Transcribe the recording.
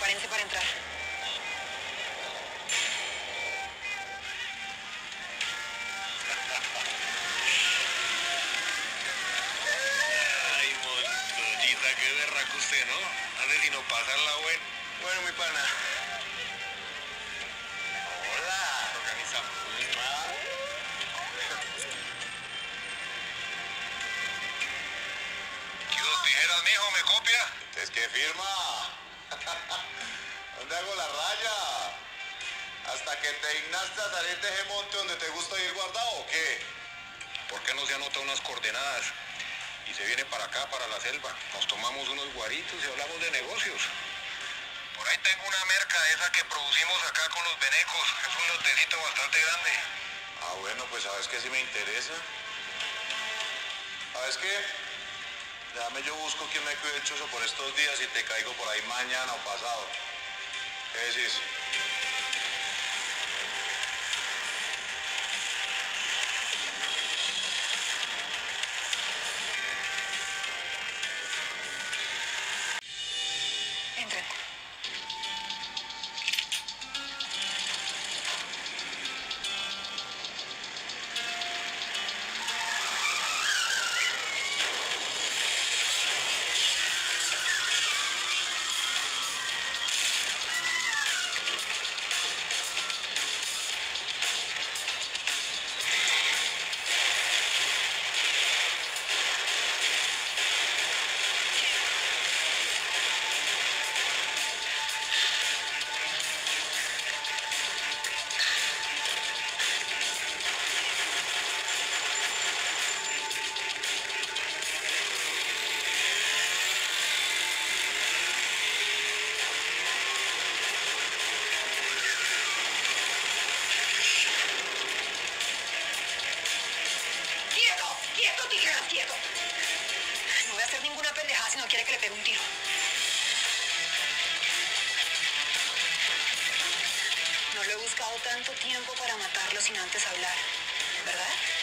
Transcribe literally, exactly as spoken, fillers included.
prepárense para entrar. Ay, montollita, qué berraco usted, ¿no? Hace sino pasarla bueno. Bueno, mi pana. Hola. Organizamos. Ah. ¿Qué hubo, tijeras, mijo? ¿Me copia? ¿Es que firma? ¿Dónde hago la raya? ¿Hasta que te dignaste a salir de ese monte donde te gusta ir guardado o qué? ¿Por qué no se anota unas coordenadas? Y se viene para acá, para la selva. Nos tomamos unos guaritos y hablamos de negocios. Por ahí tengo una merca esa que producimos acá con los venecos. Es un lotecito bastante grande. Ah, bueno, pues sabes que sí me interesa. ¿Sabes qué? Déjame yo busco quién me cuide el chozo por estos días y te caigo por ahí mañana o pasado. ¿Qué decís? Entren. ¡Quieto! ¡Quieto, tijeras! ¡Quieto! No voy a hacer ninguna pendejada si no quiere que le pegue un tiro. No lo he buscado tanto tiempo para matarlo sin antes hablar, ¿verdad?